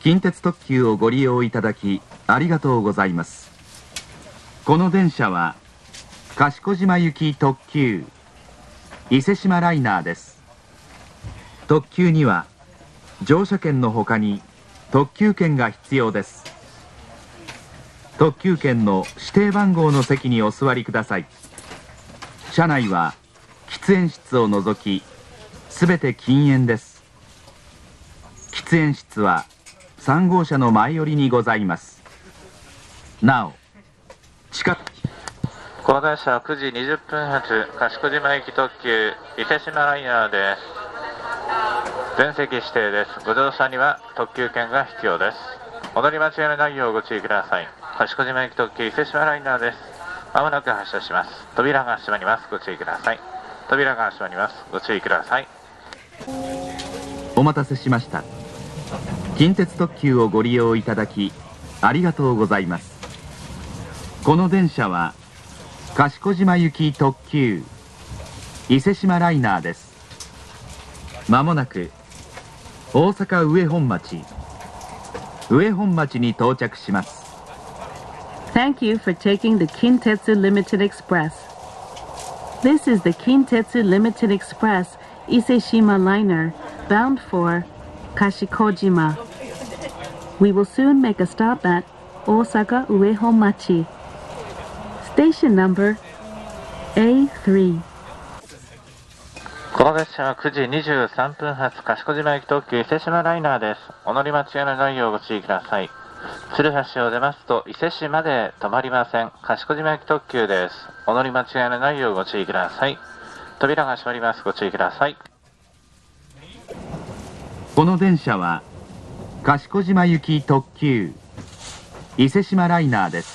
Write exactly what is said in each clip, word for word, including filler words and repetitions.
近鉄特急をご利用いただきありがとうございます。この電車は賢島行き特急伊勢志摩ライナーです。特急には乗車券のほかに特急券が必要です。特急券の指定番号の席にお座りください。車内は喫煙室を除きすべて禁煙です。喫煙室はさん号車の前寄りにございます。なお近くこの電車はくじにじゅっぷん発賢島行き特急伊勢志摩ライナーです。全席指定です。ご乗車には特急券が必要です。お乗り間違いのないようご注意ください。賢島行き特急伊勢志摩ライナーです。まもなく発車します。扉が閉まります。ご注意ください。扉が閉まります。ご注意ください。 お待たせしました。近鉄特急をご利用いただきありがとうございます。この電車は賢島行き特急伊勢志摩ライナーです。まもなく大阪上本町上本町に到着します。 Thank you for taking the Kintetsu Limited Express. This is the Kintetsu Limited Express Ise-shima liner bound for Kashikojima. We will soon make a stop at Osaka Uehonmachi. Station numberエースリー。 この列車はくじにじゅうさんぷん発賢島行き特急伊勢志摩ライナーです。お乗り間違いのないようご注意ください。鶴橋を出ますと伊勢市まで止まりません。賢島行き特急です。お乗り間違いのないようご注意ください。扉が閉まります。ご注意ください。 この電車は賢島行き特急伊勢志摩ライナーです。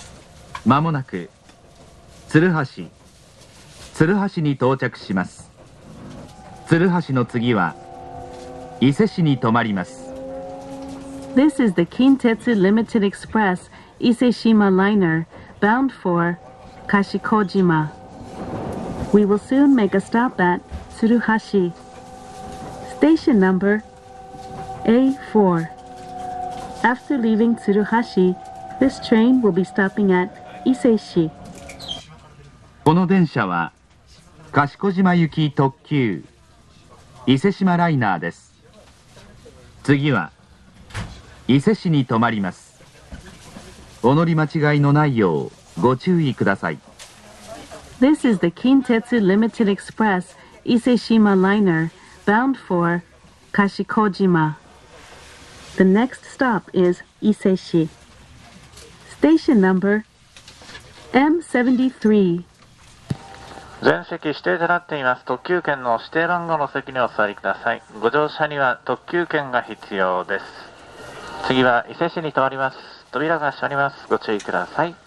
まもなく鶴橋鶴橋に到着します。鶴橋の次は伊勢市に停まります。 This is the Kintetsu Limited Express Ise-shima liner bound for Kashikojima. We will soon make a stop at Tsuruhashi. Station numberエーフォー. After leaving Tsuruhashi, this train will be stopping at Ise-shi. この電車は賢島行き特急伊勢志摩ライナーです。次は伊勢市に停まります。お乗り間違いのないようご注意ください。 This is the Kintetsu Limited Express Ise-shima liner bound for Kashikojima. The next stop is Ise-shi. Station numberエムセブンティースリー. 全席指定となっています。特急券の指定番号の席にお座りください。ご乗車には特急券が必要です。次は伊勢市に停まります。扉が閉まります。ご注意ください。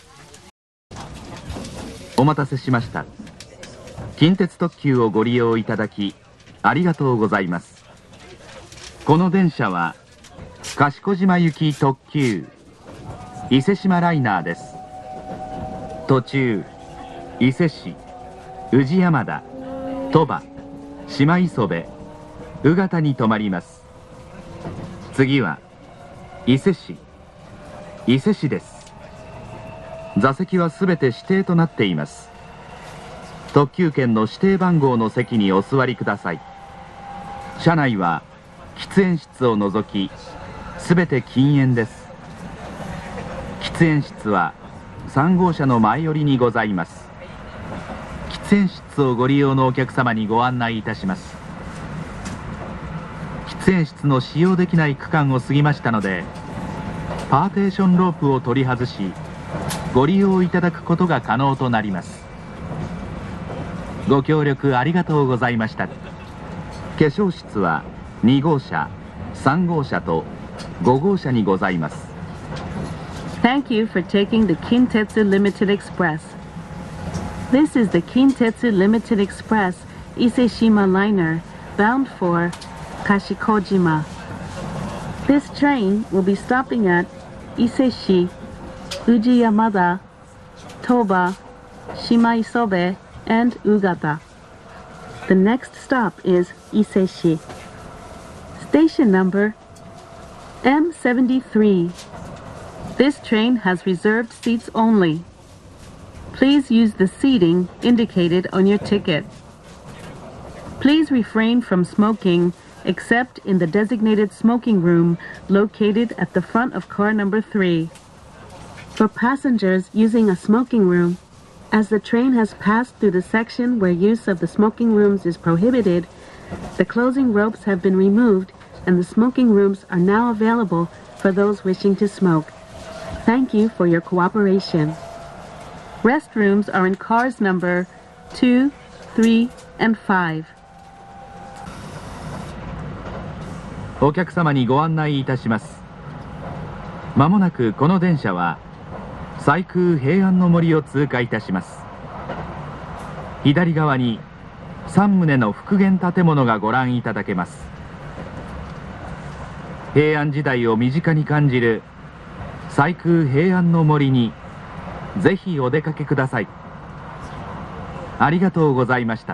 お待たせしました。近鉄特急をご利用いただきありがとうございます。この電車は賢島行き特急伊勢志摩ライナーです。途中伊勢市、宇治山田、鳥羽、島磯部、宇方に停まります。次は伊勢市、伊勢市です。座席はすべて指定となっています。特急券の指定番号の席にお座りください。車内は喫煙室を除きすべて禁煙です。喫煙室はさん号車の前寄りにございます。喫煙室をご利用のお客様にご案内いたします。喫煙室の使用できない区間を過ぎましたので、パーテーションロープを取り外しご利用いただくことが可能となります。ご協力ありがとうございました。化粧室はに号車、さん号車とご号車にございます。 Thank you for taking the Kintetsu Limited Express. This is the Kintetsu Limited Express Ise-shima liner bound for Kashikojima. This train will be stopping at Ise-shi, Uji-yamada, Toba, Shimaisobe, and Ugata. The next stop is Ise-shi. Station number M seventy-three. This train has reserved seats only. Please use the seating indicated on your ticket. Please refrain from smoking except in the designated smoking room located at the front of car number three. For passengers using a smoking room, as the train has passed through the section where use of the smoking rooms is prohibited, the closing ropes have been removed and the smoking rooms are now available for those wishing to smoke. Thank you for your cooperation. Restrooms are in cars number two, three, and five. お客様にご案内いたします。まもなくこの電車は西空平安の森を通過いたします。左側にさん棟の復元建物がご覧いただけます。平安時代を身近に感じる西空平安の森にぜひお出かけください。ありがとうございました。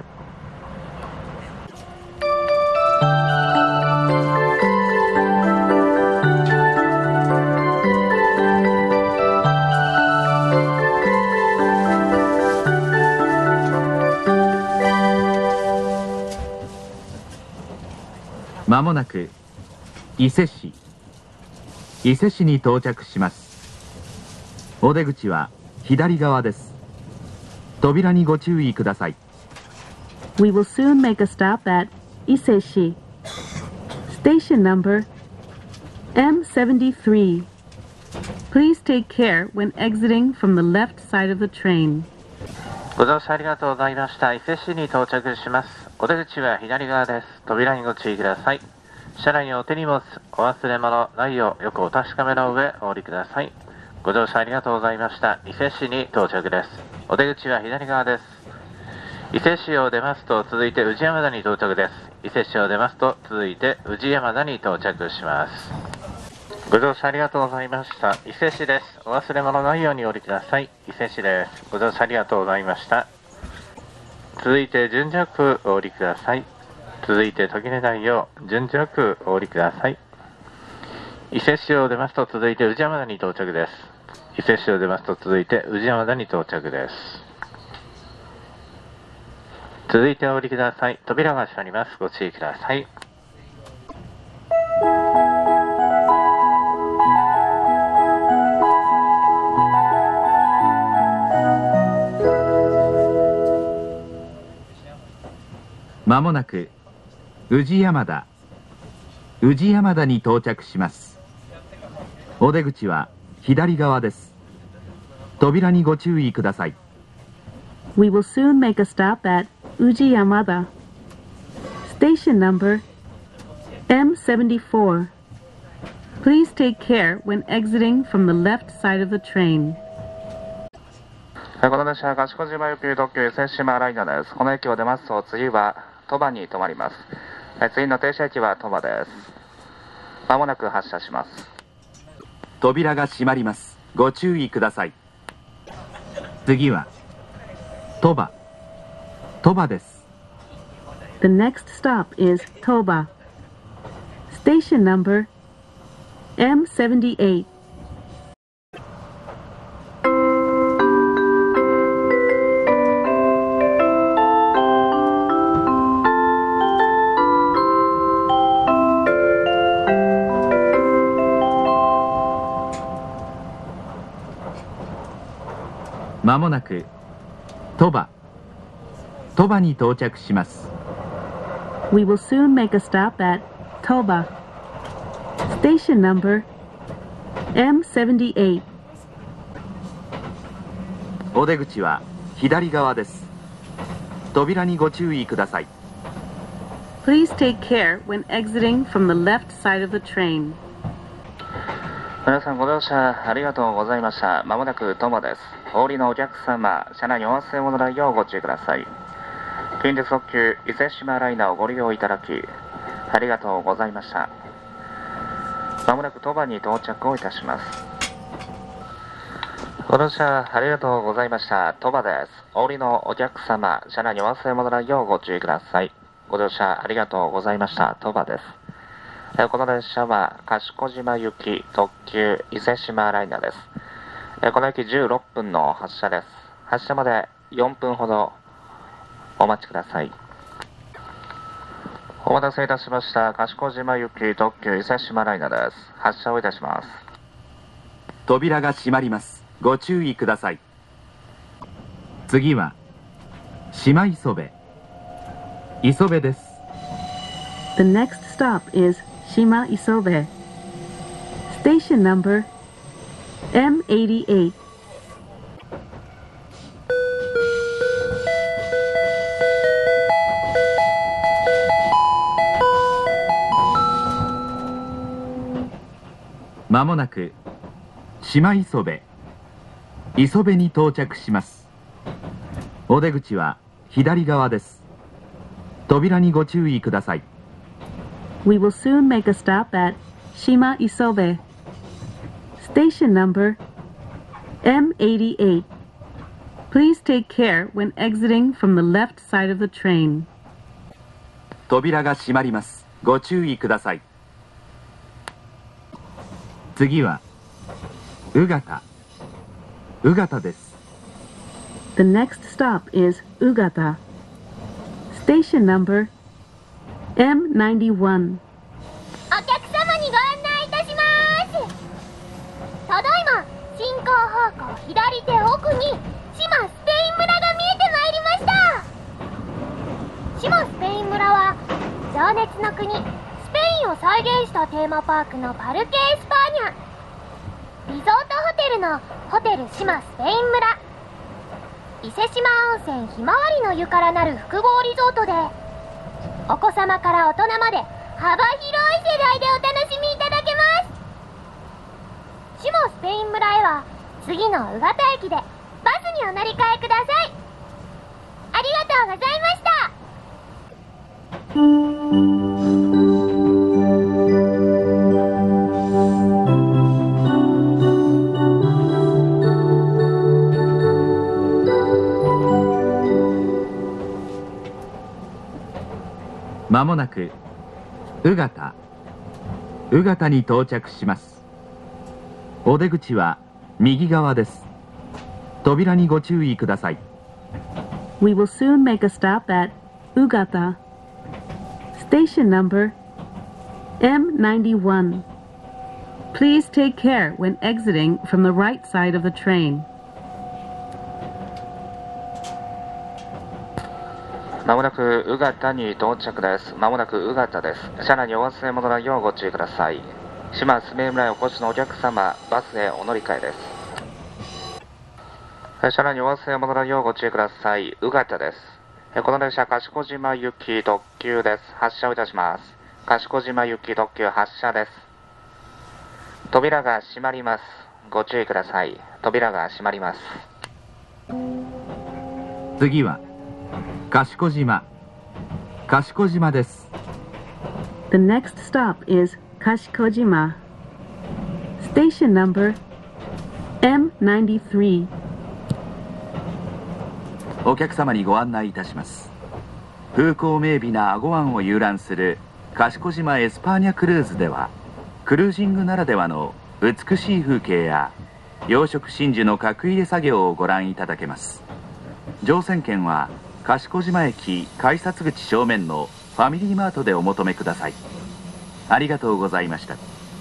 まもなく伊勢市伊勢市に到着します。お出口は左側です。扉にご注意ください。 We will soon make a stop at Iseshi. Station number M seventy-three. Please take care when exiting from the left side of the train. ご乗車ありがとうございました。伊勢市に到着します。お出口は左側です。扉にご注意ください。車内にお手荷物、お忘れ物ないようよくお確かめの上お降りください。ご乗車ありがとうございました。伊勢市に到着です。お出口は左側です。伊勢市を出ますと続いて宇治山田に到着です。伊勢市を出ますと続いて宇治山田に到着します。ご乗車ありがとうございました。伊勢市です。お忘れ物ないようにお降りください。伊勢市です。ご乗車ありがとうございました。続いて順序区お降りください。続いて途切れないよう順序区お降りください。伊勢市を出ますと続いて宇治山田に到着です。伊勢市を出ますと続いて宇治山田に到着です。続いてお降りください。扉が閉まります。ご注意ください。 まもなく宇治山田宇治山田に到着します。お出口は左側です。扉にご注意ください。 We will soon make a stop at Uji Yamada. Station number M seventy-four. Please take care when exiting from the left side of the train. この電車は賢島行き特急伊勢志摩ライナーです。この駅を出ますと次は鳥羽に停まります。次の停車駅は鳥羽です。まもなく発車します。 扉が閉まります。ご注意ください。次は鳥羽鳥羽です。 The next stop is Toba. Station number M seventy-eight. まもなく鳥羽鳥羽に到着します。 We will soon make a stop at Toba. Station number M seventy-eight. お出口は左側です。扉にご注意ください。 Please take care when exiting from the left side of the train. 皆さんご乗車ありがとうございました。まもなく鳥羽です。お降りのお客様、車内にお忘れ物ないようご注意ください。近鉄特急伊勢志摩ライナーをご利用いただきありがとうございました。まもなく鳥羽に到着をいたします。ご乗車ありがとうございました。鳥羽です。お降りのお客様、車内にお忘れ物ないようご注意ください。ご乗車ありがとうございました。鳥羽です。 えこの列車は賢島行き特急伊勢志摩ライナーです。えこの駅じゅうろっぷんの発車です。発車までよんぷんほどお待ちください。お待たせいたしました。賢島行き特急伊勢志摩ライナーです。発車をいたします。 扉が閉まります。ご注意ください。次は島磯部磯部です。 The next stop is Shima Isobe. Station numberエムはちじゅうはち. まもなく島磯部磯部に到着します。お出口は左側です。扉にご注意ください。 We will soon make a stop at Shima Isobe. Station numberエムはちじゅうはち. Please take care when exiting from the left side of the train. 扉が閉まります。ご注意ください。次は宇方宇方です。 The next stop is Ugata. Station numberエムきゅうじゅういち. お客様にご案内いたします。ただいま進行方向左手奥に島スペイン村が見えてまいりました。島スペイン村は情熱の国スペインを再現したテーマパークのパルケ・エスパーニャ、リゾートホテルのホテル島スペイン村、伊勢志摩温泉ひまわりの湯からなる複合リゾートで、お子様から大人まで幅広い世代でお楽しみいただけます。志摩スペイン村へは次の宇方駅でバスにお乗り換えください。ありがとうございました。 まもなく宇方宇方に到着します。お出口は右側です。扉にご注意ください。 We will soon make a stop at Ugata. Station numberエムきゅうじゅういち. Please take care when exiting from the right side of the train. まもなく宇方に到着です。まもなく宇方です。車内にお忘れ物ないようご注意ください。島スペイン村へお越しのお客様、バスへお乗り換えです。車内にお忘れ物ないようご注意ください。宇方です。この列車、賢島行き特急です。発車をいたします。賢島行き特急発車です。扉が閉まります。ご注意ください。扉が閉まります。 次は賢島賢島です。 The next stop is Kashikojima. Station numberエムきゅうじゅうさん. お客様にご案内いたします。風光明媚な英虞湾を遊覧する賢島エスパーニャクルーズでは、クルージングならではの美しい風景や養殖真珠の角入れ作業をご覧いただけます。乗船券は賢島駅改札口正面のファミリーマートでお求めください。ありがとうございました。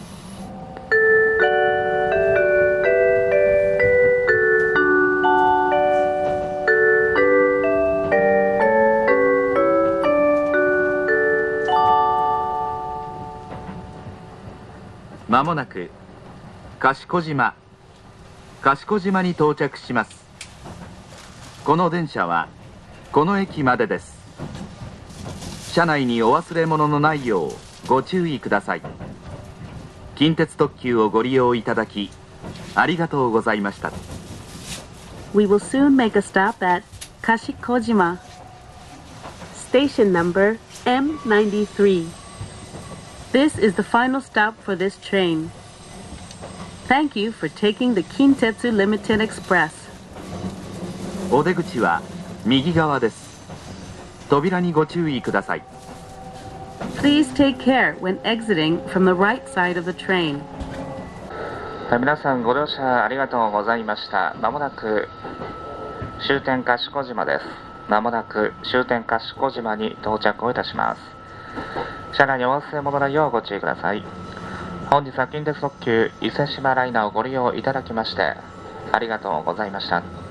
まもなく賢島賢島に到着します。この電車はこの駅までです。車内にお忘れ物のないようご注意ください。近鉄特急をご利用いただきありがとうございました。 We will soon make a stop at Kashikojima. Station numberエムきゅうじゅうさん. This is the final stop for this train. Thank you for taking the Kintetsu Limited Express. お出口は右側です。扉にご注意ください。 Please take care when exiting from the right side of the train. はい、皆さんご乗車ありがとうございました。まもなく終点賢島です。まもなく終点賢島に到着をいたします。車内にお忘れ物ないようご注意ください。本日は近鉄特急伊勢志摩ライナーをご利用いただきましてありがとうございました。